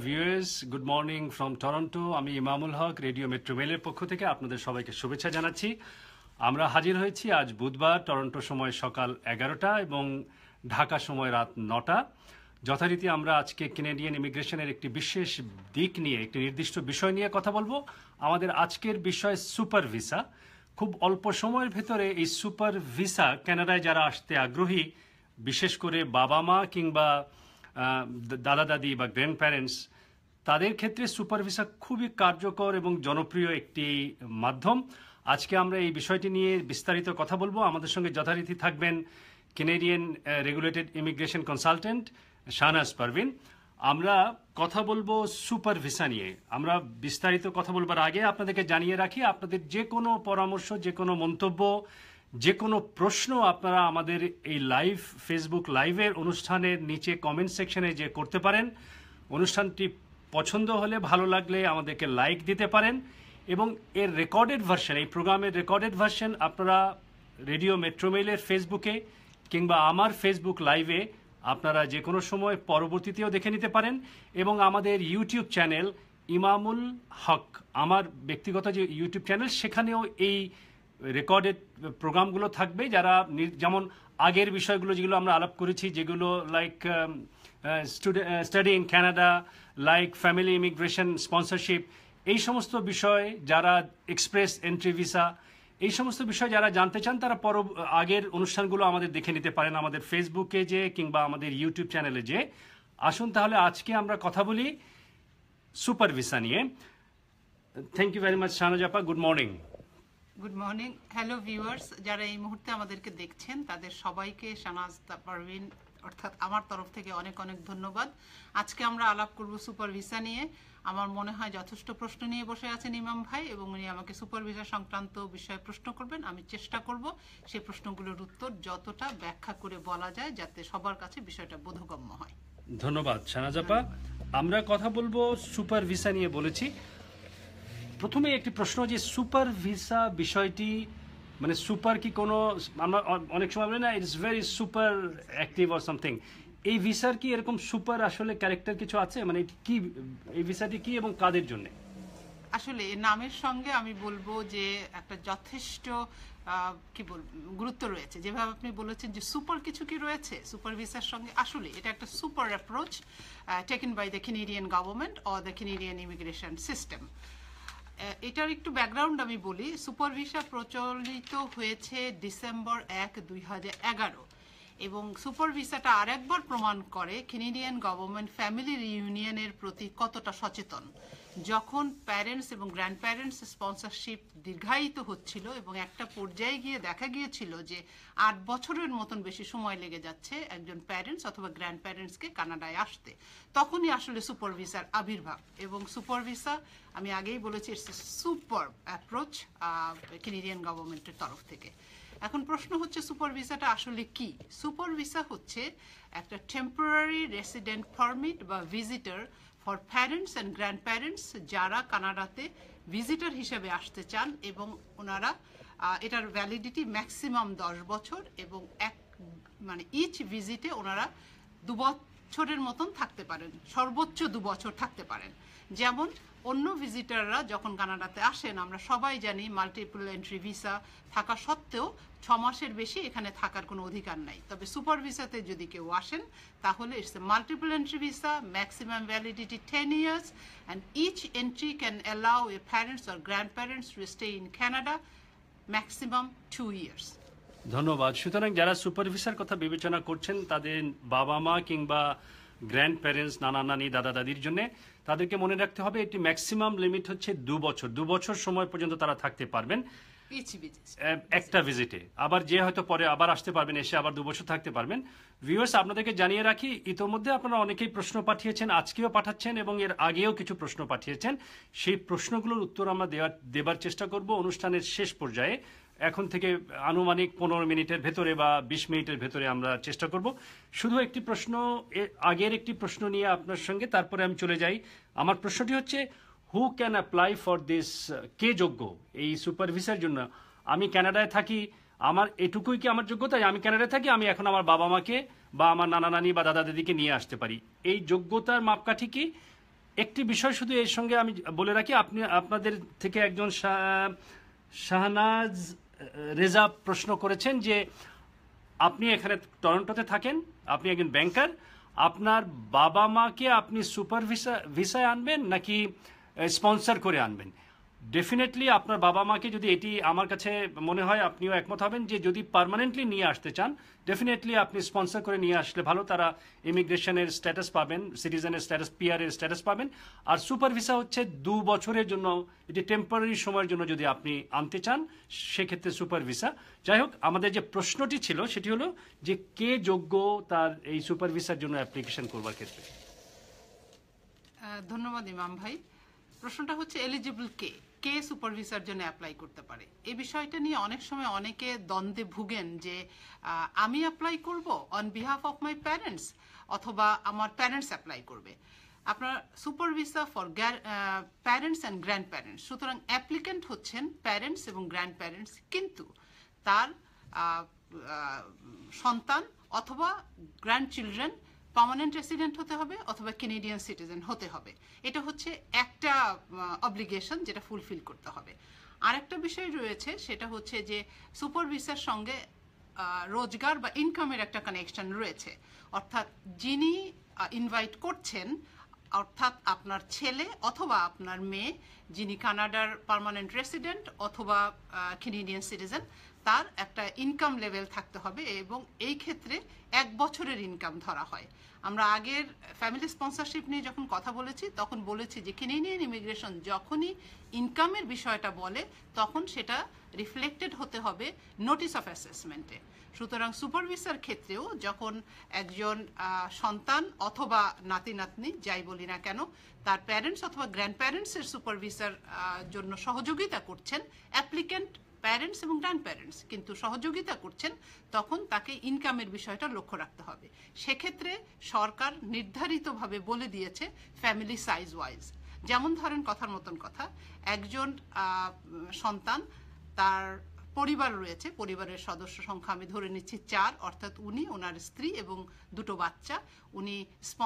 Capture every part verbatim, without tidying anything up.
Viewers, good morning from Toronto. আমি ইমামুল হক, radio metro মেলের পক্ষ থেকে আপনাদের সবাইকে শুভেচ্ছা জানাচ্ছি। আমরা হাজির হয়েছি আজ বুধবার, টরন্টো সময় সকাল এগারোটা এবং ঢাকা সময় রাত নটা। যথারীতি আমরা আজকে কেনেডিয়ান ইমিগ্রেশনের একটি বিশেষ দিক নিয়ে, একটি নির্দিষ্ট বিষয় নিয়ে কথা বলবো। আমাদের আজকের বিষয় সুপার ভিসা। খুব অল্প সময়ের ভেতরে এই সুপার ভিসা কানাডায় যারা আসতে আগ্রহী, বিশেষ করে বাবা মা কিংবা দাদা দাদি বা গ্র্যান্ড প্যারেন্টস, তাদের ক্ষেত্রে সুপার ভিসা খুবই কার্যকর এবং জনপ্রিয় একটি মাধ্যম। আজকে আমরা এই বিষয়টি নিয়ে বিস্তারিত কথা বলবো। আমাদের সঙ্গে যথারীতি থাকবেন Canadian regulated immigration consultant Shahnaz Parvin. আমরা কথা বলবো সুপার ভিসা নিয়ে। আমরা বিস্তারিত কথা বলবার আগে আপনাদেরকে জানিয়ে রাখি, আপনাদের যে কোনো পরামর্শ, যে কোনো মন্তব্য, যে কোনো প্রশ্ন আপনারা আমাদের এই লাইভ ফেসবুক লাইভের অনুষ্ঠানের নিচে কমেন্ট সেকশনে যে করতে পারেন। অনুষ্ঠানটি পছন্দ হলে, ভালো লাগলে আমাদেরকে লাইক দিতে পারেন এবং এর রেকর্ডেড ভার্সন, এই প্রোগ্রামের রেকর্ডেড ভার্সন আপনারা রেডিও মেট্রোমেইলের ফেসবুকে কিংবা আমার ফেসবুক লাইভে আপনারা যে কোনো সময় পরবর্তীতেও দেখে নিতে পারেন। এবং আমাদের ইউটিউব চ্যানেল ইমামুল হক, আমার ব্যক্তিগত যে ইউটিউব চ্যানেল, সেখানেও এই রেকর্ডেড প্রোগ্রামগুলো থাকবে। যারা যেমন আগের বিষয়গুলো যেগুলো আমরা আলাপ করেছি, যেগুলো like study in Canada, like family immigration sponsorship, এই সমস্ত বিষয়, যারা এক্সপ্রেস এন্ট্রি ভিসা, এই সমস্ত বিষয় যারা জানতে চান তারা পর আগের অনুষ্ঠানগুলো আমাদের দেখে নিতে পারেন আমাদের ফেসবুকে যে কিংবা আমাদের ইউটিউব চ্যানেলে যে। আসুন তাহলে আজকে আমরা কথা বলি সুপার ভিসা নিয়ে। Thank you very much Shahnaz আপা, good morning. Good morning, hello viewers, যারা এই মুহূর্তে আমাদেরকে দেখছেন তাদের সবাইকে শাহনাজ পারভিন অর্থাৎ আমার তরফ থেকে অনেক অনেক ধন্যবাদ। আজকে আমরা আলাপ করব সুপার ভিসা নিয়ে। আমার মনে হয় যথেষ্ট প্রশ্ন নিয়ে বসে আছেন ইমাম ভাই এবং উনি আমাকে সুপার ভিসা সংক্রান্ত বিষয়ে প্রশ্ন করবেন। আমি চেষ্টা করব সেই প্রশ্নগুলোর উত্তর যতটা ব্যাখ্যা করে বলা যায় যাতে সবার কাছে বিষয়টা বোধগম্য হয়। ধন্যবাদ শাহনাজ আপা। আমরা কথা বলবো সুপার ভিসা নিয়ে বলেছি। প্রথমে একটি প্রশ্ন, যে সুপার ভিসা বিষয়টি মানে সুপার কি কোনো, আমরা অনেক সময় বলি না it's very super active or something, এই ভিসার কি এরকম সুপার আসলে ক্যারেক্টার কিছু আছে? মানে কি এই ভিসাটি কি এবং কাদের জন্য? আসলে এর নামের সঙ্গে আমি বলবো যে একটা যথেষ্ট কি বলবো গুরুত্ব রয়েছে। যেভাবে আপনি বলেছেন যে সুপার কিছু কি রয়েছে সুপার ভিসার সঙ্গে, আসলে এটা একটা super approach taken by the Canadian government or the Canadian immigration system. এটার একটু ব্যাকগ্রাউন্ড আমি বলি। সুপার ভিসা প্রচলিত হয়েছে ডিসেম্বর এক দুই হাজার এগারো এবং সুপার ভিসাটা আরেকবার প্রমাণ করে কানাডিয়ান গভর্নমেন্ট ফ্যামিলি রিইউনিয়নের প্রতি কতটা সচেতন। যখন প্যারেন্টস এবং গ্র্যান্ড প্যারেন্টস স্পন্সরশিপ দীর্ঘায়িত হচ্ছিল এবং একটা পর্যায়ে গিয়ে দেখা গিয়েছিল যে আট বছরের মতন বেশি সময় লেগে যাচ্ছে একজন প্যারেন্টস অথবা গ্র্যান্ড প্যারেন্টসকে কানাডায় আসতে, তখনই আসলে সুপার ভিসার আবির্ভাব। এবং সুপার ভিসা আমি আগেই বলেছি it's a super approach Canadian গভর্নমেন্টের তরফ থেকে। এখন প্রশ্ন হচ্ছে সুপার ভিসাটা আসলে কি? সুপার ভিসা হচ্ছে একটা টেম্পোরারি রেসিডেন্ট পারমিট বা visitor for parents and grandparents যারা কানাডাতে ভিজিটর হিসেবে আসতে চান এবং ওনারা এটার ভ্যালিডিটি ম্যাক্সিমাম দশ বছর এবং এক মানে ইচ ভিজিটে ওনারা দু বছরের মতন থাকতে পারেন, সর্বোচ্চ দু বছর থাকতে পারেন। যেমন অন্য ভিজিটাররা যখন কানাডাতে আসেন আমরা সবাই জানি মাল্টিপল এন্ট্রি ভিসা থাকা সত্ত্বেও ছ মাসের বেশি এখানে থাকার কোনো অধিকার নাই। তবে সুপার ভিসাতে যদি কেউ আসেন তাহলে it's a multiple entry visa, maximum validity ten years and each entry can allow a parents or grandparents to stay in Canada maximum two years. ধন্যবাদ। সুতরাং যারা সুপার ভিসার কথা বিবেচনা করছেন তাদের বাবা মা কিংবা গ্র্যান্ড প্যারেন্টস, নানা নানি, দাদা দাদির জন্য তাদেরকে মনে রাখতে হবে এটি ম্যাক্সিমাম লিমিট হচ্ছে দু বছর। দু বছর সময় পর্যন্ত তারা থাকতে পারবেন একটা ভিজিটে। আবার যে হয়তো পরে আবার আসতে পারবেন, এসে আবার দু বছর থাকতে পারবেন। ভিউয়ার্স, আপনাদেরকে জানিয়ে রাখি ইতোমধ্যে আপনারা অনেকেই প্রশ্ন পাঠিয়েছেন, আজকেও পাঠাচ্ছেন এবং এর আগেও কিছু প্রশ্ন পাঠিয়েছেন। সেই প্রশ্নগুলোর উত্তর আমরা দেওয়ার দেবার চেষ্টা করব অনুষ্ঠানের শেষ পর্যায়ে। এখন থেকে আনুমানিক পনেরো মিনিটের ভেতরে বা বিশ মিনিটের ভেতরে আমরা চেষ্টা করব। শুধু একটি প্রশ্ন, আগের একটি প্রশ্ন নিয়ে আপনার সঙ্গে, তারপরে আমি চলে যাই। আমার প্রশ্নটি হচ্ছে, who can apply for this? কে যোগ্য এই সুপার ভিসার জন্য? আমি কানাডায় থাকি, আমার এটুকুই কি আমার যোগ্যতা? আমি কানাডায় থাকি, আমি এখন আমার বাবা মাকে বা আমার নানা নানি বা দাদা দাদিকে নিয়ে আসতে পারি। এই যোগ্যতার মাপকাঠি কি? একটি বিষয় শুধু এর সঙ্গে আমি বলে রাখি, আপনি আপনাদের থেকে একজন শাহ- শাহনাজ রেজা প্রশ্ন করেছেন যে আপনি এখানে টরন্টোতে থাকেন, আপনি একজন ব্যাংকার, আপনার বাবা মাকে আপনি সুপার ভিসা ভিসায় আনবেন নাকি স্পন্সর করে আনবেন? ডেফিনেটলি আপনার বাবা মাকে, যদি এটি আমার কাছে মনে হয় আপনিও একমত হবেন, যে যদি পার্মানেন্টলি নিয়ে আসতে চান ডেফিনেটলি আপনি স্পন্সর করে নিয়ে আসলে ভালো, তারা ইমিগ্রেশনের স্ট্যাটাস পাবেন, সিটিজেনের স্ট্যাটাস, পিআরের স্ট্যাটাস পাবেন। আর সুপার ভিসা হচ্ছে দু বছরের জন্য, এটি টেম্পোরারি সময়ের জন্য যদি আপনি আনতে চান সেক্ষেত্রে সুপার ভিসা। যাই হোক, আমাদের যে প্রশ্নটি ছিল সেটি হলো যে কে যোগ্য তার এই সুপার ভিসার জন্য অ্যাপ্লিকেশন করবার ক্ষেত্রে। আহ, ধন্যবাদ ইমাম ভাই। প্রশ্নটা হচ্ছে এলিজিবল কে কে সুপার ভিসার জন্য অ্যাপ্লাই করতে পারে। এই বিষয়টা নিয়ে অনেক সময় অনেকে দ্বন্দ্বে ভুগেন যে আহ, আমি অ্যাপ্লাই করব on behalf of my parents অথবা আমার প্যারেন্টস অ্যাপ্লাই করবে। আপনার super visa for parents and grandparents, সুতরাং অ্যাপ্লিকেন্ট হচ্ছেন প্যারেন্টস এবং গ্র্যান্ড প্যারেন্টস, কিন্তু তার আহ, আহ, সন্তান অথবা গ্র্যান্ড চিলড্রেন পার্মানেন্ট রেসিডেন্ট হতে হবে অথবা কেনেডিয়ান সিটিজেন হতে হবে। এটা হচ্ছে একটা অব্লিগেশন যেটা ফুলফিল করতে হবে। আরেকটা বিষয় রয়েছে, সেটা হচ্ছে যে সুপার ভিসার সঙ্গে আহ, রোজগার বা ইনকামের একটা কানেকশন রয়েছে। অর্থাৎ যিনি ইনভাইট করছেন, অর্থাৎ আপনার ছেলে অথবা আপনার মেয়ে, যিনি কানাডার পার্মানেন্ট রেসিডেন্ট অথবা কেনেডিয়ান সিটিজেন, তার একটা ইনকাম লেভেল থাকতে হবে এবং এই ক্ষেত্রে এক বছরের ইনকাম ধরা হয়। আমরা আগের ফ্যামিলি স্পন্সরশিপ নিয়ে যখন কথা বলেছি তখন বলেছি যে কেনেডিয়ান ইমিগ্রেশন যখনই ইনকামের বিষয়টা বলে তখন সেটা রিফ্লেক্টেড হতে হবে নোটিস অফ অ্যাসেসমেন্টে। সুতরাং সুপার ভিসার ক্ষেত্রেও যখন একজন আহ, সন্তান অথবা নাতি নাতনি যাই বলি না কেন তার প্যারেন্টস অথবা গ্র্যান্ড প্যারেন্টসের সুপার ভিসার জন্য সহযোগিতা করছেন, অ্যাপ্লিকেন্ট প্যারেন্টস এবং গ্র্যান্ড প্যারেন্টস কিন্তু সহযোগিতা করছেন, তখন তাকে ইনকামের বিষয়টা লক্ষ্য রাখতে হবে। সেক্ষেত্রে সরকার নির্ধারিতভাবে বলে দিয়েছে ফ্যামিলি সাইজ ওয়াইজ। যেমন ধরেন, কথার মতন কথা, একজন আহ, সন্তান, তার পরিবার রয়েছে, পরিবারের সদস্য সংখ্যা আমি ধরে নিচ্ছি চার, অর্থাৎ উনি, ওনার স্ত্রী এবং দুটো বাচ্চা, উনি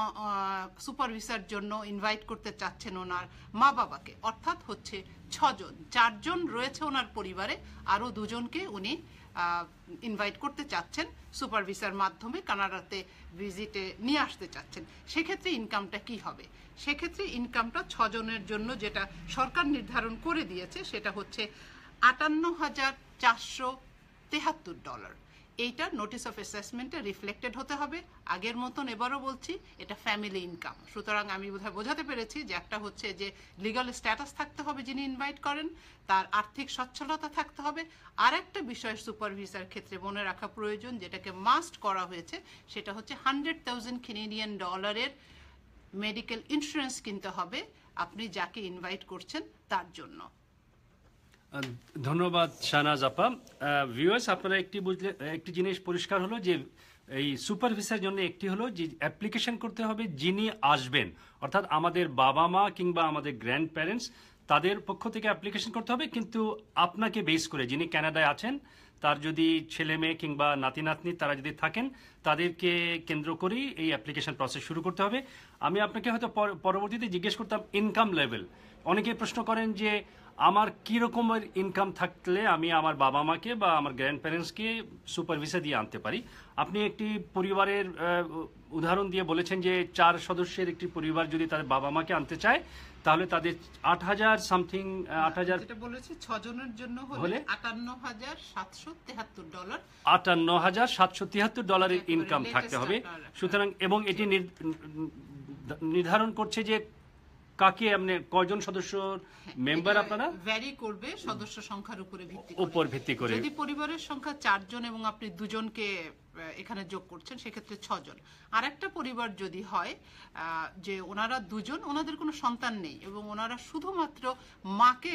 সুপার ভিসার জন্য ইনভাইট করতে চাচ্ছেন ওনার মা বাবাকে, অর্থাৎ হচ্ছে ছজন, চারজন রয়েছে ওনার পরিবারে, আরও দুজনকে উনি ইনভাইট করতে চাচ্ছেন সুপার ভিসার মাধ্যমে, কানাডাতে ভিজিটে নিয়ে আসতে চাচ্ছেন। সেক্ষেত্রে ইনকামটা কি হবে? সেক্ষেত্রে ইনকামটা ছজনের জন্য যেটা সরকার নির্ধারণ করে দিয়েছে সেটা হচ্ছে আটান্ন হাজার চারশো তেহাত্তর ডলার। এইটা নোটিস অফ অ্যাসেসমেন্টে রিফ্লেক্টেড হতে হবে। আগের মতন এবারও বলছি, এটা ফ্যামিলি ইনকাম। সুতরাং আমি বোধহয় বোঝাতে পেরেছি যে একটা হচ্ছে যে লিগাল স্ট্যাটাস থাকতে হবে যিনি ইনভাইট করেন, তার আর্থিক সচ্ছলতা থাকতে হবে। আর একটা বিষয় সুপার ভিসার ক্ষেত্রে মনে রাখা প্রয়োজন, যেটাকে মাস্ট করা হয়েছে, সেটা হচ্ছে হান্ড্রেড থাউজেন্ড কেনেডিয়ান ডলারের মেডিকেল ইন্স্যুরেন্স কিনতে হবে আপনি যাকে ইনভাইট করছেন তার জন্য। ধন্যবাদ শাহনাজ আপা। ভিউয়ার্স, আপনারা একটি বুঝলে, একটি জিনিস পরিষ্কার হলো যে এই সুপার ভিসার জন্য একটি হলো যে অ্যাপ্লিকেশন করতে হবে যিনি আসবেন, অর্থাৎ আমাদের বাবা মা কিংবা আমাদের গ্র্যান্ড প্যারেন্টস, তাদের পক্ষ থেকে অ্যাপ্লিকেশন করতে হবে, কিন্তু আপনাকে বেস করে যিনি কানাডায় আছেন তার যদি ছেলে মেয়ে কিংবা নাতি নাতনি তারা যদি থাকেন তাদেরকে কেন্দ্র করেই এই অ্যাপ্লিকেশন প্রসেস শুরু করতে হবে। আমি আপনাকে হয়তো পরবর্তীতে জিজ্ঞেস করতাম ইনকাম লেভেল। অনেকে প্রশ্ন করেন যে আমার কী রকমের ইনকাম থাকলে আমি আমার বাবা মাকে বা আমার গ্র্যান্ড প্যারেন্টসকে সুপার ভিসা দিয়ে আনতে পারি। আপনি একটি পরিবারের উদাহরণ দিয়ে বলেছেন যে চার সদস্যের একটি পরিবার যদি তাদের বাবা মাকে আনতে চায় তাহলে তাদের আট হাজার সামথিং আট হাজার যেটা বলেছি ছজনের জন্য হলে আটান্ন হাজার সাতশো তেহাত্তর ডলার আটান্ন হাজার সাতশো তিয়াত্তর ডলারের ইনকাম থাকতে হবে। সুতরাং এবং এটি নির্ধারণ করছে যে কাকে আপনি কয়জন সদস্য মেম্বার আপনারা ভ্যারি করবে সদস্য সংখ্যার উপরে ভিত্তি উপর ভিত্তি করে। যদি পরিবারের সংখ্যা চারজন এবং আপনি দুজনকে এখানে যোগ করছেন সেক্ষেত্রে ছজন। আর একটা পরিবার যদি হয় যে ওনারা দুজন, ওনাদের কোনো সন্তান নেই এবং ওনারা শুধুমাত্র মাকে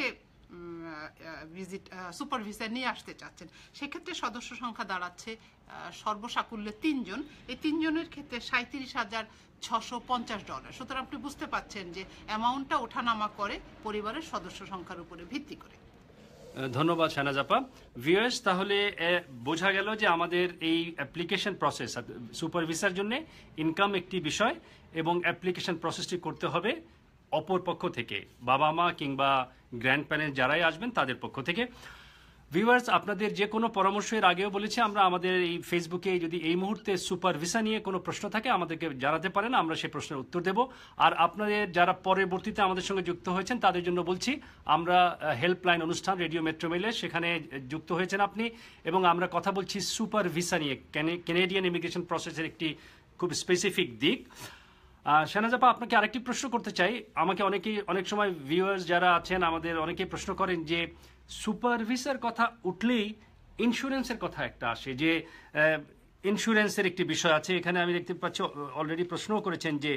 ভিজিট সুপার ভিসা নিয়ে আসতে চাচ্ছেন, সেক্ষেত্রে সদস্য সংখ্যা দাঁড়াচ্ছে সর্বসাকুল্যে তিনজন। এই তিনজনের ক্ষেত্রে সাঁত্রিশ হাজার ছশো পঞ্চাশ ডলার। সুতরাং আপনি বুঝতে পারছেন যে অ্যামাউন্টটা ওঠানামা করে পরিবারের সদস্য সংখ্যার উপরে ভিত্তি করে। ধন্যবাদ শাহনাজ আপা। ভিউয়ার্স, তাহলে বোঝা গেল যে আমাদের এই অ্যাপ্লিকেশন প্রসেস সুপার ভিসার জন্য ইনকাম একটি বিষয় এবং অ্যাপ্লিকেশন প্রসেসটি করতে হবে অপর পক্ষ থেকে, বাবা মা কিংবা গ্র্যান্ড প্যারেন্টস যারাই আসবেন তাদের পক্ষ থেকে। ভিউয়ার্স, আপনাদের যে কোনো পরামর্শের আগেও বলেছি আমরা, আমাদের এই ফেসবুকে যদি এই মুহূর্তে সুপার ভিসা নিয়ে কোনো প্রশ্ন থাকে আমাদেরকে জানাতে পারেন, আমরা সেই প্রশ্নের উত্তর দেব। আর আপনাদের যারা পরবর্তীতে আমাদের সঙ্গে যুক্ত হয়েছেন তাদের জন্য বলছি, আমরা হেল্পলাইন অনুষ্ঠান রেডিও মেট্রো মেলে সেখানে যুক্ত হয়েছেন আপনি, এবং আমরা কথা বলছি সুপার ভিসা নিয়ে, ক্যানেডিয়ান ইমিগ্রেশন প্রসেসের একটি খুব স্পেসিফিক দিক। শাহনাজাপা, আপনাকে আরেকটি প্রশ্ন করতে চাই। আমাকে অনেকেই, অনেক সময় ভিউয়ার্স যারা আছেন আমাদের অনেকেই প্রশ্ন করেন যে সুপার ভিসার কথা উঠলেই ইন্স্যুরেন্সের কথা একটা আসে, যে ইন্স্যুরেন্সের একটি বিষয় আছে। এখানে আমি দেখতে পাচ্ছি অলরেডি প্রশ্নও করেছেন যে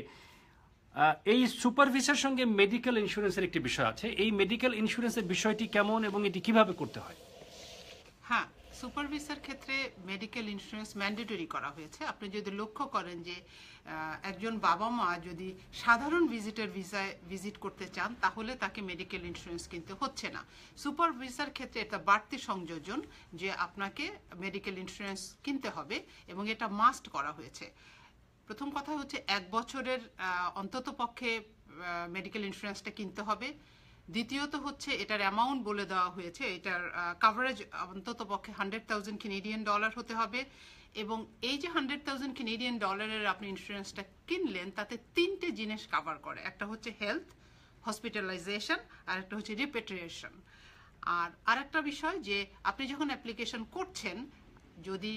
এই সুপার ভিসার সঙ্গে মেডিকেল ইন্স্যুরেন্সের একটি বিষয় আছে। এই মেডিকেল ইন্স্যুরেন্সের বিষয়টি কেমন এবং এটি কিভাবে করতে হয়? হ্যাঁ, সুপার ভিসার ক্ষেত্রে মেডিকেল ইন্স্যুরেন্স ম্যান্ডেটরি করা হয়েছে। আপনি যদি লক্ষ্য করেন যে একজন বাবা মা যদি সাধারণ ভিজিটার ভিসায় ভিজিট করতে চান তাহলে তাকে মেডিকেল ইন্স্যুরেন্স কিনতে হচ্ছে না। সুপার ভিসার ক্ষেত্রে এটা বাড়তি সংযোজন যে আপনাকে মেডিকেল ইন্স্যুরেন্স কিনতে হবে এবং এটা মাস্ট করা হয়েছে। প্রথম কথা হচ্ছে এক বছরের অন্তত পক্ষে মেডিকেল ইন্স্যুরেন্সটা কিনতে হবে। দ্বিতীয়ত হচ্ছে এটার অ্যামাউন্ট বলে দেওয়া হয়েছে, এটার কাভারেজ অন্তত পক্ষে হান্ড্রেড থাউজেন্ড কেনেডিয়ান ডলার হতে হবে। এবং এই যে হান্ড্রেড থাউজেন্ড কেনেডিয়ান ডলারের আপনি ইন্স্যুরেন্সটা কিনলেন তাতে তিনটে জিনিস কাভার করে। একটা হচ্ছে হেলথ, হসপিটালাইজেশন, আর একটা হচ্ছে রিপেট্রিয়েশন। আর আরেকটা বিষয় যে আপনি যখন অ্যাপ্লিকেশন করছেন, যদি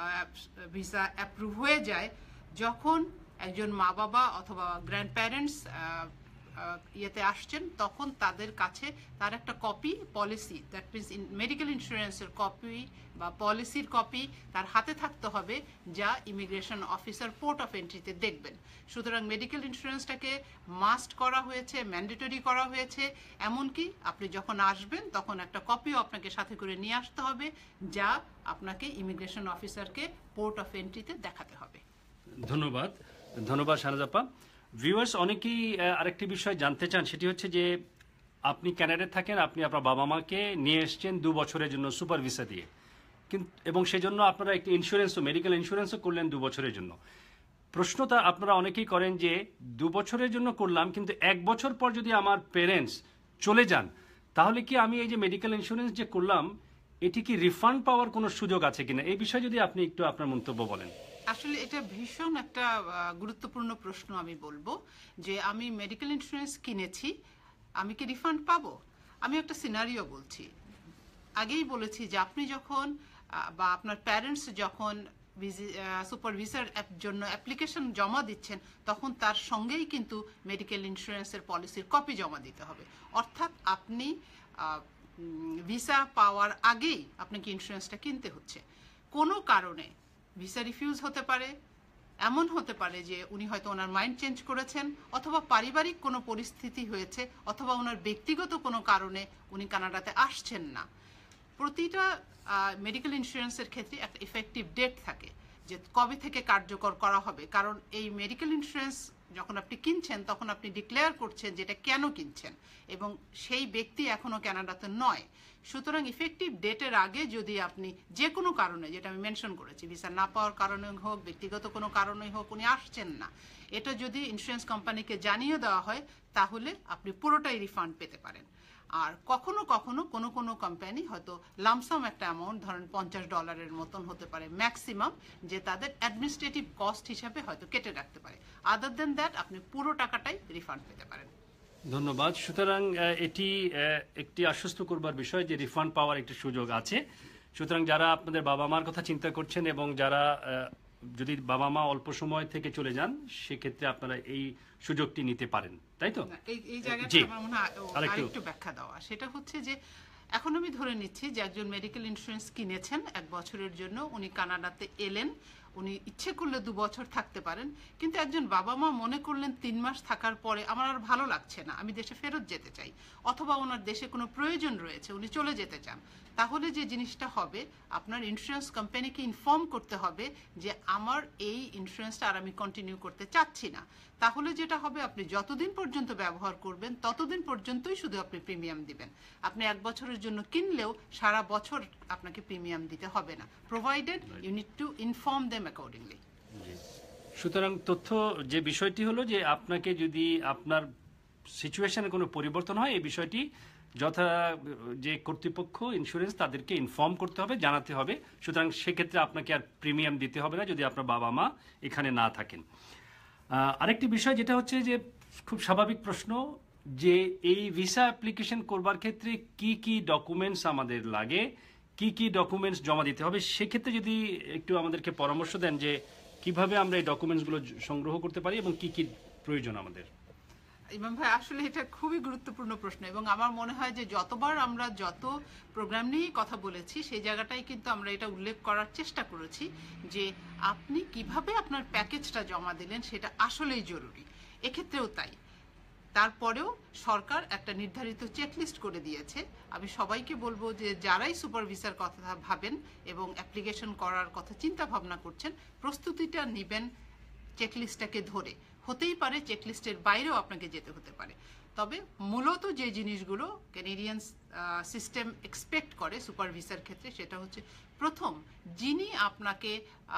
ভিসা অ্যাপ্রুভ হয়ে যায়, যখন একজন মা বাবা অথবা গ্র্যান্ড প্যারেন্টস ইয়েতে আসছেন তখন তাদের কাছে তার একটা copy policy, that means medical ইন্স্যুরেন্সের কপি বা পলিসির কপি তার হাতে থাকতে হবে, যা ইমিগ্রেশন অফিসার পোর্ট অফ এন্ট্রিতে দেখবেন। সুতরাং মেডিকেল ইন্স্যুরেন্সটাকে মাস্ট করা হয়েছে, ম্যান্ডেটরি করা হয়েছে। এমনকি আপনি যখন আসবেন তখন একটা কপিও আপনাকে সাথে করে নিয়ে আসতে হবে, যা আপনাকে ইমিগ্রেশন অফিসারকে পোর্ট অফ এন্ট্রিতে দেখাতে হবে। ধন্যবাদ, ধন্যবাদ শাহনাজাপা। ভিউয়ার্স, অনেকেই আরেকটি বিষয় জানতে চান, সেটি হচ্ছে যে আপনি কানাডায় থাকেন, আপনি আপনার বাবা মাকে নিয়ে এসছেন দু বছরের জন্য সুপার ভিসা দিয়ে, কিন্তু এবং সেজন্য আপনারা একটি ইন্স্যুরেন্সও, মেডিকেল ইন্স্যুরেন্সও করলেন দু বছরের জন্য। প্রশ্নটা আপনারা অনেকেই করেন যে দু বছরের জন্য করলাম, কিন্তু এক বছর পর যদি আমার পেরেন্টস চলে যান তাহলে কি আমি এই যে মেডিকেল ইন্স্যুরেন্স যে করলাম এটি কি রিফান্ড পাওয়ার কোনো সুযোগ আছে কিনা? এই বিষয়ে যদি আপনি একটু আপনার মন্তব্য বলেন। আসলে এটা ভীষণ একটা গুরুত্বপূর্ণ প্রশ্ন। আমি বলবো যে আমি মেডিকেল ইন্স্যুরেন্স কিনেছি, আমি কি রিফান্ড পাবো? আমি একটা সিনারিও বলছি। আগেই বলেছি যে আপনি যখন বা আপনার প্যারেন্টস যখন সুপার ভিসার জন্য অ্যাপ্লিকেশন জমা দিচ্ছেন তখন তার সঙ্গেই কিন্তু মেডিকেল ইন্স্যুরেন্সের পলিসির কপি জমা দিতে হবে। অর্থাৎ আপনি ভিসা পাওয়ার আগেই আপনাকে ইন্স্যুরেন্সটা কিনতে হচ্ছে। কোনো কারণে ভিসা রিফিউজ হতে পারে, এমন হতে পারে যে উনি হয়তো ওনার মাইন্ড চেঞ্জ করেছেন, অথবা পারিবারিক কোনো পরিস্থিতি হয়েছে, অথবা ওনার ব্যক্তিগত কোনো কারণে উনি কানাডাতে আসছেন না। প্রতিটা মেডিকেল ইন্স্যুরেন্সের ক্ষেত্রে একটা ইফেক্টিভ ডেট থাকে যে কবে থেকে কার্যকর করা হবে। কারণ এই মেডিকেল ইন্স্যুরেন্স যখন আপনি কিনছেন তখন আপনি ডিক্লেয়ার করছেন যেটা কেন কিনছেন, এবং সেই ব্যক্তি এখনো কানাডাতে নয়। সুতরাং ইফেক্টিভ ডেটের আগে যদি আপনি যে কোনো কারণে, যেটা আমি মেনশন করেছি, ভিসা না পাওয়ার কারণে হোক, ব্যক্তিগত কোনো কারণেই হোক, উনি আসছেন না, এটা যদি ইন্স্যুরেন্স কোম্পানিকে জানিয়ে দেওয়া হয় তাহলে আপনি পুরোটাই রিফান্ড পেতে পারেন। আর কখনো কখনো কোনো কোনো কোম্পানি হয়তো লামসাম একটা অ্যামাউন্ট, ধরেন পঞ্চাশ ডলারের মতন হতে পারে ম্যাক্সিমাম, যে তাদের অ্যাডমিনিস্ট্রেটিভ কস্ট হিসাবে হয়তো কেটে রাখতে পারে। আদার দেন দ্যাট আপনি পুরো টাকাটাই রিফান্ড পেতে পারেন। ধন্যবাদ। সুতরাং এটি একটি আশ্বস্ত করবার বিষয় যে রিফান্ড পাওয়ার একটি সুযোগ আছে। সুতরাং যারা আপনাদের বাবা মার কথা চিন্তা করছেন এবং যারা যদি বাবা মা অল্প সময় থেকে চলে যান সেক্ষেত্রে আপনারা এই সুযোগটি নিতে পারেন, তাই তো? এই জায়গাটা আমার মনে হয় আরেকটু ব্যাখ্যা দেওয়া, সেটা হচ্ছে যে এখন আমি ধরে নিচ্ছি যে একজন মেডিকেল ইন্স্যুরেন্স কিনেছেন এক বছরের জন্য, উনি কানাডাতে এলেন, উনি ইচ্ছে করলে দু বছর থাকতে পারেন, কিন্তু একজন বাবা মা মনে করলেন তিন মাস থাকার পরে আমার আর ভালো লাগছে না, আমি দেশে ফেরত যেতে চাই, অথবা ওনার দেশে কোনো প্রয়োজন রয়েছে, উনি চলে যেতে চান, তাহলে যে জিনিসটা হবে আপনার ইন্স্যুরেন্স কোম্পানিকে ইনফর্ম করতে হবে যে আমার এই ইন্স্যুরেন্সটা আর আমি কন্টিনিউ করতে চাচ্ছি না। তাহলে যেটা হবে, আপনি যতদিন পর্যন্ত ব্যবহার করবেন ততদিন পর্যন্তই শুধু আপনি প্রিমিয়াম দিবেন। আপনি এক বছরের জন্য কিনলেও সারা বছর আপনাকে প্রিমিয়াম দিতে হবে না, provided you need to inform them accordingly. সুতরাং তথ্য যে বিষয়টি হলো যে আপনাকে যদি আপনার সিচুয়েশনে কোনো পরিবর্তন হয় এই বিষয়টি যথা যে কর্তৃপক্ষ ইন্স্যুরেন্স তাদেরকে ইনফর্ম করতে হবে, জানাতে হবে। সুতরাং সেক্ষেত্রে আপনাকে আর প্রিমিয়াম দিতে হবে না যদি আপনার বাবা মা এখানে না থাকেন। আরেকটি বিষয় যেটা হচ্ছে যে খুব স্বাভাবিক প্রশ্ন, যে এই ভিসা অ্যাপ্লিকেশন করবার ক্ষেত্রে কি কি ডকুমেন্টস আমাদের লাগে, কি কি ডকুমেন্টস জমা দিতে হবে, সেক্ষেত্রে যদি একটু আমাদেরকে পরামর্শ দেন যে কিভাবে আমরা এই ডকুমেন্টসগুলো সংগ্রহ করতে পারি এবং কি কি প্রয়োজন আমাদের। ইমাম ভাই, আসলে এটা খুবই গুরুত্বপূর্ণ প্রশ্ন এবং আমার মনে হয় যে যতবার আমরা যত প্রোগ্রাম নিয়ে কথা বলেছি সেই জায়গাটাই কিন্তু আমরা এটা উল্লেখ করার চেষ্টা করেছি যে আপনি কিভাবে আপনার প্যাকেজটা জমা দিলেন সেটা আসলেই জরুরি। এক্ষেত্রেও তাই। তারপরেও সরকার একটা নির্ধারিত চেকলিস্ট করে দিয়েছে। আমি সবাইকে বলবো যে যারাই সুপার ভিসার কথা ভাবেন এবং অ্যাপ্লিকেশন করার কথা চিন্তা ভাবনা করছেন, প্রস্তুতিটা নেবেন চেকলিস্টটাকে ধরে। হতেই পারে চেকলিস্টের বাইরেও আপনাকে যেতে হতে পারে, তবে মূলত যে জিনিসগুলো ক্যানাডিয়ান সিস্টেম এক্সপেক্ট করে সুপার ভিসার ক্ষেত্রে সেটা হচ্ছে, প্রথম, যিনি আপনাকে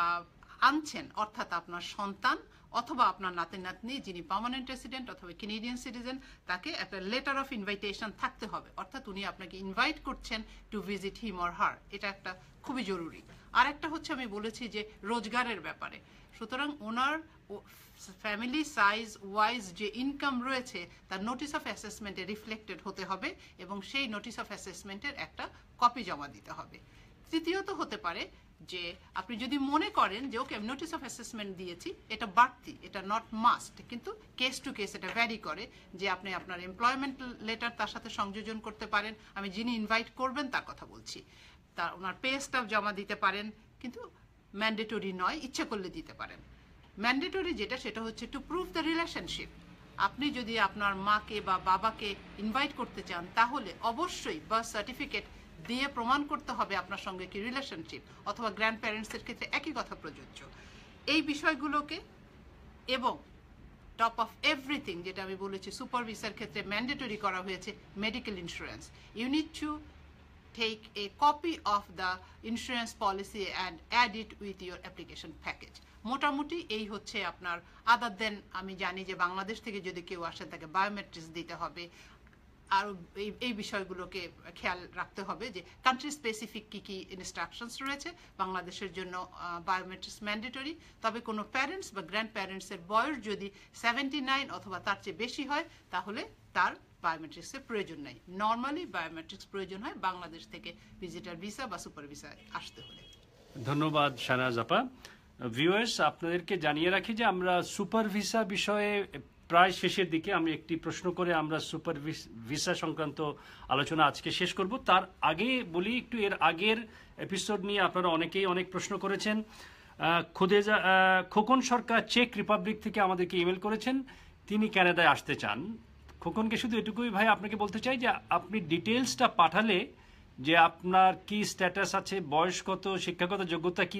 আনছেন অর্থাৎ আপনার সন্তান অথবা আপনার নাতি নাতনি যিনি পার্মানেন্ট রেসিডেন্ট অথবা ক্যানাডিয়ান সিটিজেন, তাকে একটা লেটার অফ ইনভাইটেশন থাকতে হবে, অর্থাৎ উনি আপনাকে ইনভাইট করছেন to visit him or her. এটা একটা খুবই জরুরি। আর একটা হচ্ছে আমি বলেছি যে রোজগারের ব্যাপারে, সুতরাং ওনার ফ্যামিলি সাইজ ওয়াইজ যে ইনকাম রয়েছে তার নোটিস অফ অ্যাসেসমেন্টে রিফ্লেক্টেড হতে হবে এবং সেই নোটিস অফ অ্যাসেসমেন্টের একটা কপি জমা দিতে হবে। তৃতীয়ত হতে পারে যে আপনি যদি মনে করেন যে ওকে আমি নোটিস অফ অ্যাসেসমেন্ট দিয়েছি, এটা বাড়তি, এটা নট মাস্ট, কিন্তু কেস টু কেস এটা ভ্যারি করে, যে আপনি আপনার এমপ্লয়মেন্ট লেটার তার সাথে সংযোজন করতে পারেন। আমি যিনি ইনভাইট করবেন তার কথা বলছি, তার ওনার পে স্টাফ জমা দিতে পারেন, কিন্তু ম্যান্ডেটরি নয়, ইচ্ছে করলে দিতে পারেন। ম্যান্ডেটরি যেটা সেটা হচ্ছে টু প্রুভ দ্য রিলেশনশিপ। আপনি যদি আপনার মাকে বা বাবাকে ইনভাইট করতে চান তাহলে অবশ্যই বার্থ সার্টিফিকেট দিয়ে প্রমাণ করতে হবে আপনার সঙ্গে কি রিলেশনশিপ, অথবা গ্র্যান্ড প্যারেন্টসের ক্ষেত্রে একই কথা প্রযোজ্য। এই বিষয়গুলোকে এবং টপ অফ এভরিথিং যেটা আমি বলেছি সুপার ভিসার ক্ষেত্রে ম্যান্ডেটরি করা হয়েছে medical insurance. You need to take a copy of the insurance policy and add it with your application package. মোটামুটি এই হচ্ছে আপনার, আদার দেন আমি জানি যে বাংলাদেশ থেকে যদি কেউ আসেন তাকে বায়োমেট্রিক্স দিতে হবে, আর এই এই বিষয়গুলোকে খেয়াল রাখতে হবে যে কান্ট্রি স্পেসিফিক কী কী ইনস্ট্রাকশনস রয়েছে। বাংলাদেশের জন্য বায়োমেট্রিক্স ম্যান্ডেটরি, তবে কোনো প্যারেন্টস বা গ্র্যান্ড প্যারেন্টসের বয়স যদি সেভেন্টি নাইন অথবা তার চেয়ে বেশি হয় তাহলে তার বায়োমেট্রিক্সের প্রয়োজন নেই। নর্মালি বায়োমেট্রিক্স প্রয়োজন হয় বাংলাদেশ থেকে ভিজিটার ভিসা বা সুপার ভিসা আসতে হলে। ধন্যবাদ শাহনাজ আপা। ভিউয়ার্স, আপনাদেরকে জানিয়ে রাখি যে আমরা সুপার ভিসা বিষয়ে প্রায় শেষের দিকে, আমি একটি প্রশ্ন করে আমরা সুপার ভিসা সংক্রান্ত আলোচনা আজকে শেষ করব। তার আগে বলি একটু, এর আগের এপিসোড নিয়ে আপনারা অনেকেই অনেক প্রশ্ন করেছেন। খুদেজা খোকন সরকার চেক রিপাবলিক থেকে আমাদেরকে ইমেল করেছেন, তিনি ক্যানাডায় আসতে চান। খোকনকে শুধু এটুকুই ভাই আপনাকে বলতে চাই যে আপনি ডিটেলসটা পাঠালে যে আপনার কি স্ট্যাটাস আছে, বয়স কত, শিক্ষাগত যোগ্যতা কি,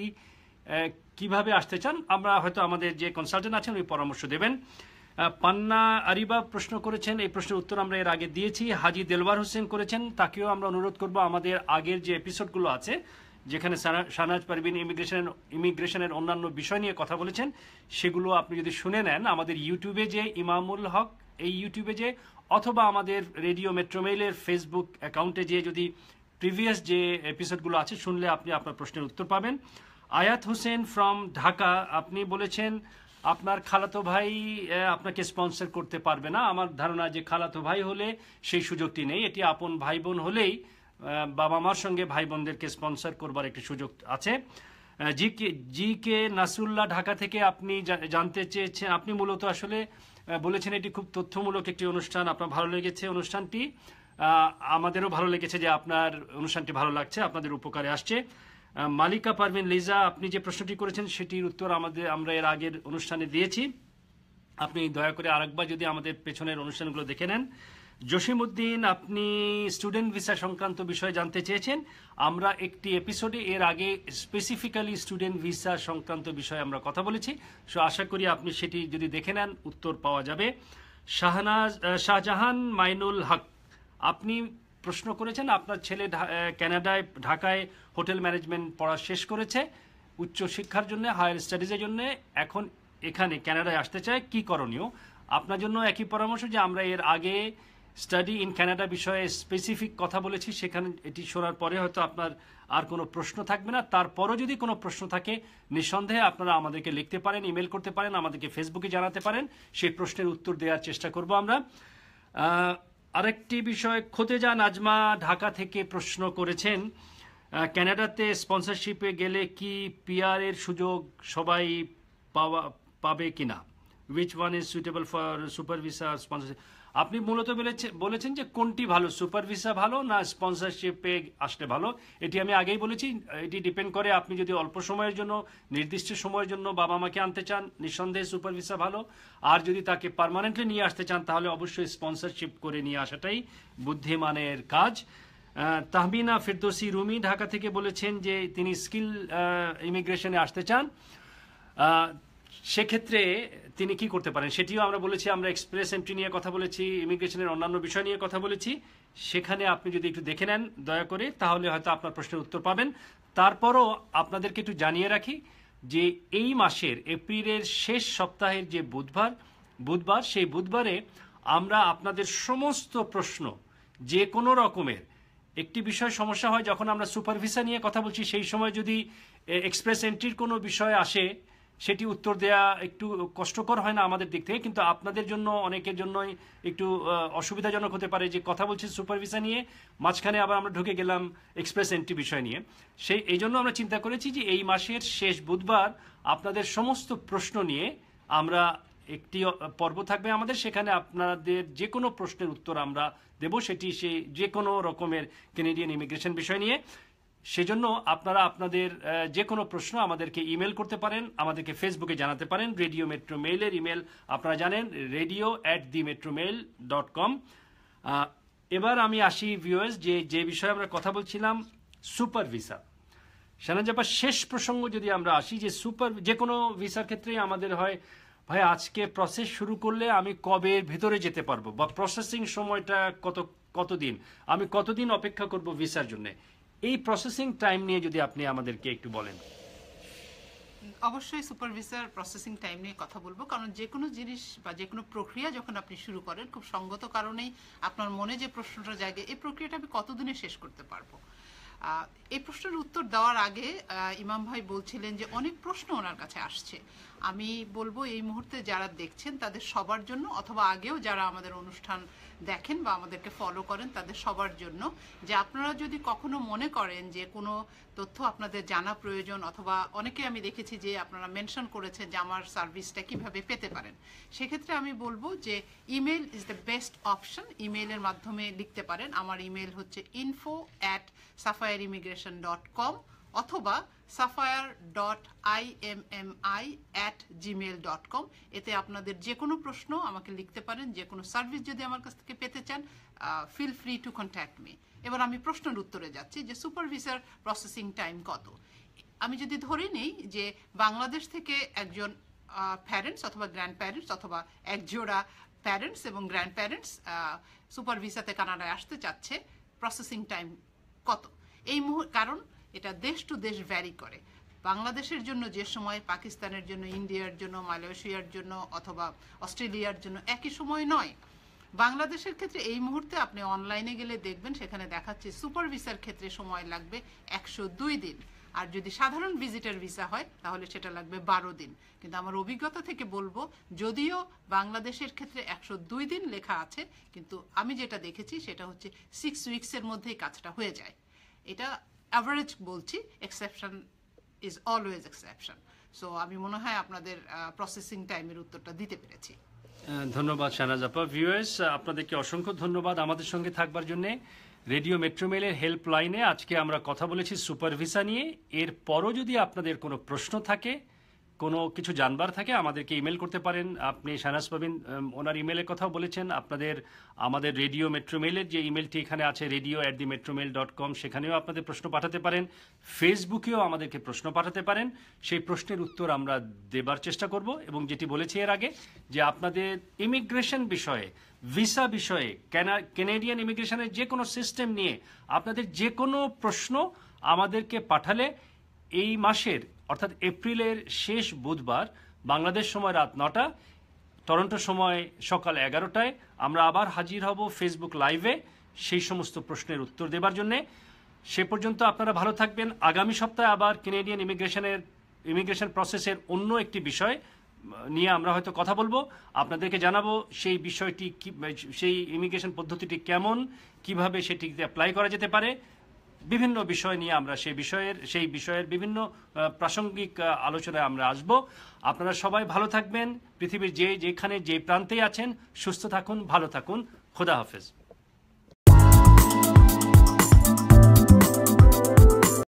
কিভাবে আসতে চান, আমরা হয়তো আমাদের যে কনসালটেন্ট আছেন উনি পরামর্শ দেবেন। পান্না আরিবা প্রশ্ন করেছেন, এই প্রশ্নের উত্তর আমরা এর আগে দিয়েছি। হাজি দেলওয়ার হোসেন করেছেন, তাকেও আমরা অনুরোধ করব আমাদের আগের যে এপিসোডগুলো আছে যেখানে শাহনাজ পারভীন ইমিগ্রেশন ইমিগ্রেশনের অন্যান্য বিষয় নিয়ে কথা বলেছেন, সেগুলো আপনি যদি শুনে নেন আমাদের ইউটিউবে যে ইমামুল হক এই ইউটিউবে যে, অথবা আমাদের রেডিও মেট্রোমেইলের ফেসবুক অ্যাকাউন্টে যে যদি প্রিভিয়াস যে এপিসোডগুলো আছে শুনলে আপনি আপনার প্রশ্নের উত্তর পাবেন। আয়াত হোসেন ফ্রম ঢাকা, আপনি বলেছেন আপনার খালাতো ভাই আপনাকে স্পন্সর করতে পারবে না। আমার ধারণা যে খালাতো ভাই হলে সেই সুযোগটি নেই, এটি আপন ভাই বোন হলেই বাবা মার সঙ্গে ভাই বোনদেরকে স্পন্সর করবার একটি সুযোগ আছে। জি কে জি কে নাসুল্লাহ ঢাকা থেকে আপনি জানতে চেয়েছেন, আপনি মূলত আসলে বলেছেন এটি খুব তথ্যমূলক একটি অনুষ্ঠান, আপনার ভালো লেগেছে অনুষ্ঠানটি, আমাদেরও ভালো লেগেছে যে আপনার অনুষ্ঠানটি ভালো লাগছে, আপনাদের উপকারে আসছে। মালিকা পারভিন লিজা, আপনি যে প্রশ্নটি করেছেন সেটির উত্তর আমাদের আমরা এর আগের অনুষ্ঠানে দিয়েছি, আপনি দয়া করে আরেকবার যদি আমাদের পেছনের অনুষ্ঠানগুলো দেখে নেন। জসিম উদ্দিন, আপনি স্টুডেন্ট ভিসা সংক্রান্ত বিষয়ে জানতে চেয়েছেন, আমরা একটি এপিসোডে এর আগে স্পেসিফিক্যালি স্টুডেন্ট ভিসা সংক্রান্ত বিষয়ে আমরা কথা বলেছি, সো আশা করি আপনি সেটি যদি দেখে নেন উত্তর পাওয়া যাবে। শাহনাজ শাহজাহান মাইনুল হক, আপনি প্রশ্ন করেছেন আপনার ছেলে ক্যানাডায় ঢাকায় হোটেল ম্যানেজমেন্ট পড়া শেষ করেছে, উচ্চ শিক্ষার জন্য হায়ার স্টাডিজের জন্য এখন এখানে ক্যানাডায় আসতে চায়, কি করণীয়? আপনার জন্য একই পরামর্শ যে আমরা এর আগে স্টাডি ইন কানাডা বিষয়ে স্পেসিফিক কথা বলেছি, সেখানে এটি শোনার পরে হয়তো আপনার আর কোনো প্রশ্ন থাকবে না। তারপরও যদি কোনো প্রশ্ন থাকে নিঃসন্দেহে আপনারা আমাদেরকে লিখতে পারেন, ইমেল করতে পারেন, আমাদেরকে ফেসবুকে জানাতে পারেন, সেই প্রশ্নের উত্তর দেওয়ার চেষ্টা করব আমরা। আরেকটি বিষয়, খোতেজা নাজমা ঢাকা থেকে প্রশ্ন করেছেন, কানাডাতে স্পন্সরশিপে গেলে কি পিআর এর সুযোগ সবাই পাওয়া পাবে কিনা? Which one is suitable for super visa sponsorship? আপনি মূলত বলেছেন যে কোনটি ভালো, সুপার ভিসা ভালো না স্পন্সরশিপে আসলে ভালো। এটি আমি আগেই বলেছি, এটি ডিপেন্ড করে আপনি যদি অল্প সময়ের জন্য নির্দিষ্ট সময়ের জন্য বাবা মাকে আনতে চান নিঃসন্দেহে সুপার ভিসা ভালো, আর যদি তাকে পার্মানেন্টলি নিয়ে আসতে চান তাহলে অবশ্যই স্পন্সরশিপ করে নিয়ে আসাটাই বুদ্ধিমানের কাজ। তাহমিনা ফিরদৌসি রুমি ঢাকা থেকে বলেছেন যে তিনি স্কিল ইমিগ্রেশনে আসতে চান, সেক্ষেত্রে তিনি কি করতে পারেন সেটিও আমরা বলেছি। আমরা এক্সপ্রেস এন্ট্রি নিয়ে কথা বলেছি, ইমিগ্রেশনের অন্যান্য বিষয় নিয়ে কথা বলেছি, সেখানে আপনি যদি একটু দেখে নেন দয়া করে তাহলে হয়তো আপনার প্রশ্নের উত্তর পাবেন। তারপরও আপনাদেরকে একটু জানিয়ে রাখি যে এই মাসের এপ্রিলের শেষ সপ্তাহের যে বুধবার বুধবার সেই বুধবারে আমরা আপনাদের সমস্ত প্রশ্ন, যে কোনো রকমের একটি বিষয় সমস্যা হয় যখন আমরা সুপার ভিসা নিয়ে কথা বলছি, সেই সময় যদি এক্সপ্রেস এন্ট্রির কোনো বিষয় আসে সেটি উত্তর দেয়া একটু কষ্টকর হয় না আমাদের দিক থেকে, কিন্তু আপনাদের জন্য অনেকের জন্যই একটু অসুবিধাজনক হতে পারে যে কথা বলছি সুপার ভিসা নিয়ে, মাঝখানে আবার আমরা ঢুকে গেলাম এক্সপ্রেস এন্ট্রি বিষয় নিয়ে। সেই এই জন্য আমরা চিন্তা করেছি যে এই মাসের শেষ বুধবার আপনাদের সমস্ত প্রশ্ন নিয়ে আমরা একটি পর্ব থাকবে আমাদের, সেখানে আপনাদের যে কোনো প্রশ্নের উত্তর আমরা দেব, সেটি সেই যে কোনো রকমের কানাডিয়ান ইমিগ্রেশন বিষয় নিয়ে। সেজন্য আপনারা আপনাদের যে কোনো প্রশ্ন আমাদেরকে ইমেল করতে পারেন, আমাদেরকে ফেসবুকে জানাতে পারেন। রেডিও মেট্রো মেইলের ইমেল আপনারা জানেন, radio at the metro mail dot com. এবার আমি আসি ভিউয়ার্স, যে যে বিষয়ে আমরা কথা বলছিলাম সুপার ভিসা। শাহনাজাপা, শেষ প্রসঙ্গ যদি আমরা আসি যে সুপার যে কোনো ভিসার ক্ষেত্রেই আমাদের হয় ভাই আজকে প্রসেস শুরু করলে আমি কবে ভেতরে যেতে পারবো, বা প্রসেসিং সময়টা কত কতদিন, আমি কতদিন অপেক্ষা করব ভিসার জন্য। এই প্রসেসিং টাইম নিয়ে যদি আপনি আমাদেরকে একটু বলেন। অবশ্যই সুপার ভিসার প্রসেসিং টাইম নিয়ে কথা বলবো, কারণ যে কোনো জিনিস বা যে কোনো প্রক্রিয়া যখন আপনি শুরু করেন খুব সঙ্গত কারণেই আপনার মনে যে প্রশ্নটা জাগে, এই প্রক্রিয়াটা আমি কতদিনে শেষ করতে পারবো। এই প্রশ্নের উত্তর দেওয়ার আগে ইমাম ভাই বলছিলেন যে অনেক প্রশ্ন ওনার কাছে আসছে। আমি বলবো এই মুহূর্তে যারা দেখছেন তাদের সবার জন্য, অথবা আগেও যারা আমাদের অনুষ্ঠান দেখেন বা আমাদেরকে ফলো করেন তাদের সবার জন্য, যে আপনারা যদি কখনো মনে করেন যে কোনো তথ্য আপনাদের জানা প্রয়োজন, অথবা অনেকে আমি দেখেছি যে আপনারা মেনশন করেছেন যে আমার সার্ভিসটা কিভাবে পেতে পারেন, সেক্ষেত্রে আমি বলবো যে email is the best option. ইমেইলের মাধ্যমে লিখতে পারেন। আমার ইমেল হচ্ছে info at sapphire immigration dot com অথবা sapphire dot I M M I at Gmail dot com. এতে আপনাদের যে কোনো প্রশ্ন আমাকে লিখতে পারেন, যে কোনো সার্ভিস যদি আমার কাছ থেকে পেতে চান, feel free to contact me. এবার আমি প্রশ্নের উত্তরে যাচ্ছি যে সুপার ভিসার প্রসেসিং টাইম কত। আমি যদি ধরে নিই যে বাংলাদেশ থেকে একজন প্যারেন্টস অথবা গ্র্যান্ড প্যারেন্টস অথবা একজোড়া প্যারেন্টস এবং গ্র্যান্ড প্যারেন্টস সুপার ভিসাতে কানাডায় আসতে চাচ্ছে, প্রসেসিং টাইম কত? এই মুহূর্তে, কারণ এটা দেশ টু দেশ ভ্যারি করে। বাংলাদেশের জন্য যে সময় পাকিস্তানের জন্য, ইন্ডিয়ার জন্য, মালয়েশিয়ার জন্য অথবা অস্ট্রেলিয়ার জন্য একই সময় নয়। বাংলাদেশের ক্ষেত্রে এই মুহূর্তে আপনি অনলাইনে গেলে দেখবেন সেখানে দেখাচ্ছে সুপার ভিসার ক্ষেত্রে সময় লাগবে একশো দুই দিন, আর যদি সাধারণ ভিজিটার ভিসা হয় তাহলে সেটা লাগবে বারো দিন। কিন্তু আমার অভিজ্ঞতা থেকে বলবো, যদিও বাংলাদেশের ক্ষেত্রে একশো দুই দিন লেখা আছে, কিন্তু আমি যেটা দেখেছি সেটা হচ্ছে সিক্স উইকসের মধ্যেই কাজটা হয়ে যায়। এটা অ্যাভারেজ বলছি, exception is always exception. So আমি মনে হয় আপনাদের প্রসেসিং টাইমের উত্তরটা দিতে পেরেছি। ধন্যবাদ শাহনাজাপা। ভিউয়ার্স, আপনাদেরকে অসংখ্য ধন্যবাদ আমাদের সঙ্গে থাকবার জন্য। রেডিও মেট্রোমেলের হেল্পলাইনে আজকে আমরা কথা বলেছি সুপার ভিসা নিয়ে। এরপরও যদি আপনাদের কোনো প্রশ্ন থাকে, কোনো কিছু জানবার থাকে, আমাদেরকে ইমেল করতে পারেন। আপনি শাহনাজ পাবিন ওনার ইমেলের কথাও বলেছেন। আপনাদের আমাদের রেডিও মেট্রোমেলের যে ইমেলটি এখানে আছে, radio at the metromail dot com, সেখানেও আপনাদের প্রশ্ন পাঠাতে পারেন। ফেসবুকেও আমাদেরকে প্রশ্ন পাঠাতে পারেন। সেই প্রশ্নের উত্তর আমরা দেবার চেষ্টা করব। এবং যেটি বলেছি এর আগে, যে আপনাদের ইমিগ্রেশন বিষয়ে, ভিসা বিষয়ে, ক্যানাডিয়ান ইমিগ্রেশনের যে কোনো সিস্টেম নিয়ে আপনাদের যে কোনো প্রশ্ন আমাদেরকে পাঠালে এই মাসের অর্থাৎ এপ্রিলের শেষ বুধবার বাংলাদেশ সময় রাত নটা টরন্টো সময় সকাল এগারোটায় আমরা আবার হাজির হব ফেসবুক লাইভে সেই সমস্ত প্রশ্নের উত্তর দেবার জন্যে। সে পর্যন্ত আপনারা ভালো থাকবেন। আগামী সপ্তাহে আবার কেনেডিয়ান ইমিগ্রেশনের ইমিগ্রেশন প্রসেসের অন্য একটি বিষয় নিয়ে আমরা হয়তো কথা বলবো, আপনাদেরকে জানাবো সেই বিষয়টি কি, সেই ইমিগ্রেশন পদ্ধতিটি কেমন, কিভাবে সেটিতে অ্যাপ্লাই করা যেতে পারে। বিভিন্ন বিষয় নিয়ে আমরা সেই বিষয়ের সেই বিষয়ের বিভিন্ন প্রাসঙ্গিক আলোচনায় আমরা আসব। আপনারা সবাই ভালো থাকবেন, পৃথিবীর যে যেখানে যে প্রান্তেই আছেন সুস্থ থাকুন, ভালো থাকুন। খোদা হাফেজ।